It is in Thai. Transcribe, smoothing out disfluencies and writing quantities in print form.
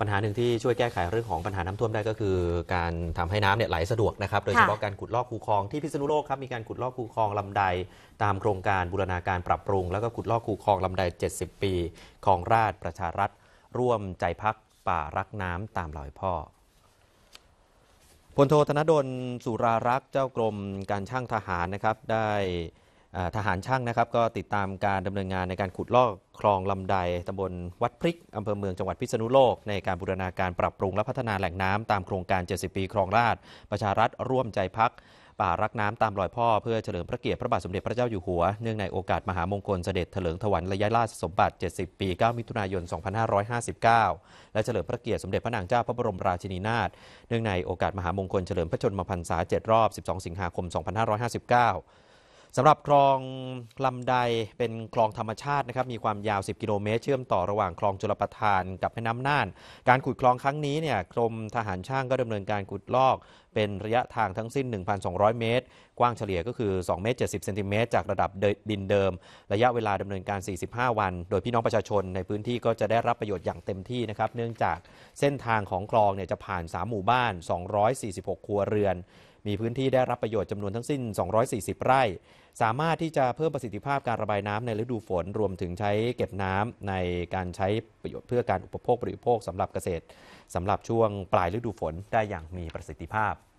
ปัญหาหนึ่งที่ช่วยแก้ไขเรื่องของปัญหาน้ำท่วมได้ก็คือการทำให้น้ำเนี่ยไหลสะดวกนะครับโดยเฉพาะการขุดลอกคูคลองที่พิษณุโลกครับมีการขุดลอกคูคลองลำไดตามโครงการบูรณาการปรับปรุงแล้วก็ขุดลอกคูคลองลำได70 ปีคลองราชประชารัฐร่วมใจพักป่ารักน้ำตามรอยพ่อพลโทธนดลสุรารักษ์เจ้ากรมการช่างทหารนะครับได้ทหารช่างนะครับก็ติดตามการดำเนินงานในการขุดลอกคลองลำไดตำบลวัดพริกอำเภอเมืองจังหวัดพิษณุโลกในการบูรณาการปรับปรุงและพัฒนาแหล่งน้ำตามโครงการ70 ปีคลองราชประชารัฐร่วมใจพักป่ารักน้ำตามรอยพ่อเพื่อเฉลิมพระเกียรติพระบาทสมเด็จพระเจ้าอยู่หัวเนื่องในโอกาสมหามงคลเสด็จเถลิงถวัลย์ราชสมบัติ70 ปี 9 มิถุนายน 2559 และเฉลิมพระเกียรติสมเด็จพระนางเจ้าพระบรมราชินีนาถเนื่องในโอกาสมหามงคลเฉลิมพระชนมพรรษา7 รอบ 12 สิงหาคม 2559 สำหรับคลองลำไดเป็นคลองธรรมชาตินะครับมีความยาว 10 กิโลเมตรเชื่อมต่อระหว่างคลองชลประทานกับแม่น้ำน่านการขุดคลองครั้งนี้เนี่ยกรมทหารช่างก็ดำเนินการขุดลอกเป็นระยะทางทั้งสิ้น 1,200 เมตรกว้างเฉลี่ยก็คือ2 เมตร 70 เซนติเมตรจากระดับดินเดิมระยะเวลาดำเนินการ 45 วันโดยพี่น้องประชาชนในพื้นที่ก็จะได้รับประโยชน์อย่างเต็มที่นะครับเนื่องจากเส้นทางของคลองเนี่ยจะผ่าน3 หมู่บ้าน246 ครัวเรือนมีพื้นที่ได้รับประโยชน์จำนวนทั้งสิ้น240 ไร่สามารถที่จะเพิ่มประสิทธิภาพการระบายน้ำในฤดูฝนรวมถึงใช้เก็บน้ำในการใช้ประโยชน์เพื่อการอุปโภคบริโภคสำหรับเกษตรสำหรับช่วงปลายฤดูฝนได้อย่างมีประสิทธิภาพ